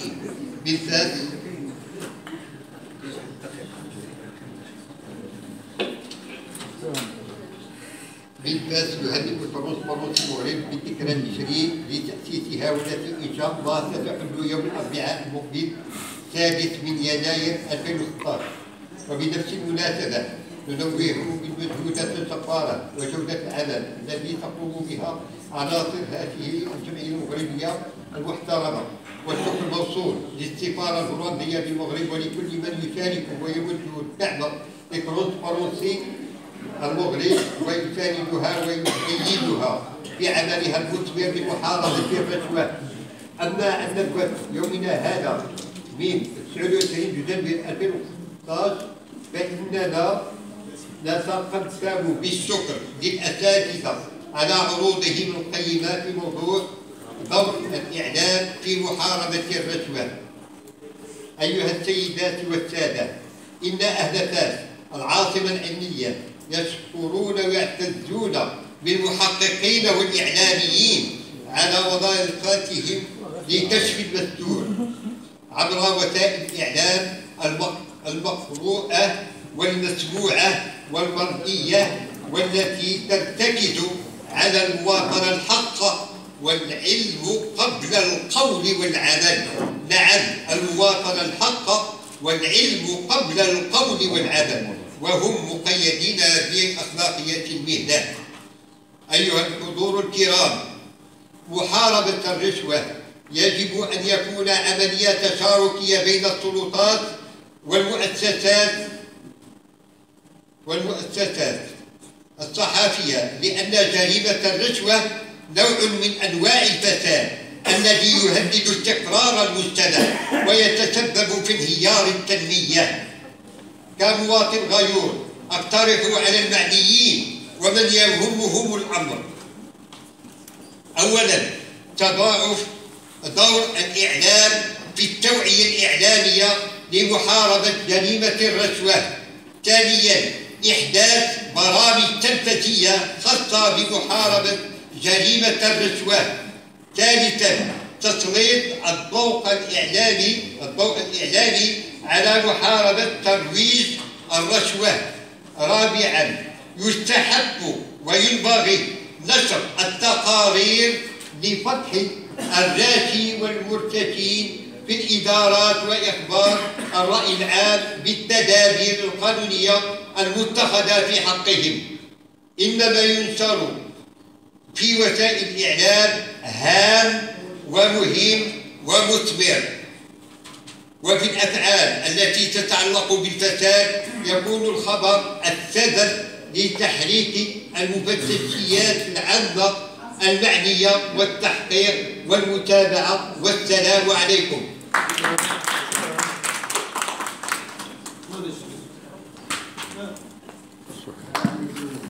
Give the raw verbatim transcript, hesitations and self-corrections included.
بالذات بالذات يهدد الترانسبرونسي المغرب بالذكرى العشرين لتأسيسها والتي إن شاء الله ستحل يوم الأربعاء المقبل السادس من يناير ألفين وستة عشر. وبنفس المناسبة ننوه بالمجهودات الجبارة وجودة العمل الذي تقوم بها عناصر هذه الجمعية المغربية المحترمة، والشكر الموصول للسفارة الهولندية بالمغرب ولكل من يشارك ويوجه الدعم لترانسبرونسي المغرب ويساندها ويؤيدها في عملها المثمر لمحاربة الرشوة. أما أن نبت يومنا هذا من تسعة وعشرين ديسمبر ألفين وستة عشر فإننا نتقدم بالشكر للأساتذة على عروضهم القيمة في موضوع دور الإعلام في محاربة الرشوة. أيها السيدات والسادة، إن أهل فاس العاصمة العلمية يشكرون ويعتزون بالمحققين والإعلاميين على وظائفتهم لكشف المستور عبر وسائل الإعلام المقروءة والمسموعة والمرئية، والتي ترتكز على المواطنة الحق والعلم قبل القول والعمل. نعم، المواطنة الحق والعلم قبل القول والعمل، وهم مقيدين بأخلاقية المهنة. أيها الحضور الكرام، محاربة الرشوة يجب أن يكون عملية تشاركية بين السلطات والمؤسسات والمؤسسات الصحفية، لأن جريمة الرشوة نوع من أنواع الفساد الذي يهدد استقرار المجتمع ويتسبب في انهيار التنمية. كمواطن غيور أقترح على المعنيين ومن يهمهم الأمر: أولاً، تضاعف دور الإعلام في التوعية الإعلامية لمحاربة جريمة الرشوة. ثانياً، إحداث برامج تنفيذية خاصة بمحاربة جريمة الرشوة. ثالثاً، تسليط الضوء الإعلامي الضوء الإعلامي على محاربة ترويج الرشوة. رابعاً، يستحب وينبغي نشر التقارير لفتح الراشي والمرتشين في الإدارات وإخبار الرأي العام بالتدابير القانونية المتخذة في حقهم. إنما ينشر في وسائل الإعلام هام ومهم ومثمر، وفي الأفعال التي تتعلق بالفساد يكون الخبر السبب لتحريك المفتشيات العامة المعنية والتحقيق والمتابعة. والسلام عليكم.